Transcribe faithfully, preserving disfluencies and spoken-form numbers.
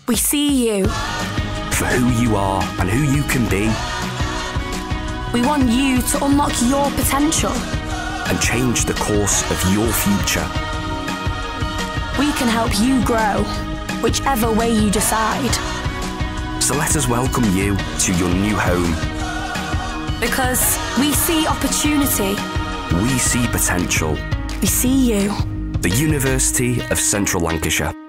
We see you. For who you are and who you can be. We want you to unlock your potential. And change the course of your future. We can help you grow, whichever way you decide. So let us welcome you to your new home. Because we see opportunity. We see potential. We see you. The University of Central Lancashire.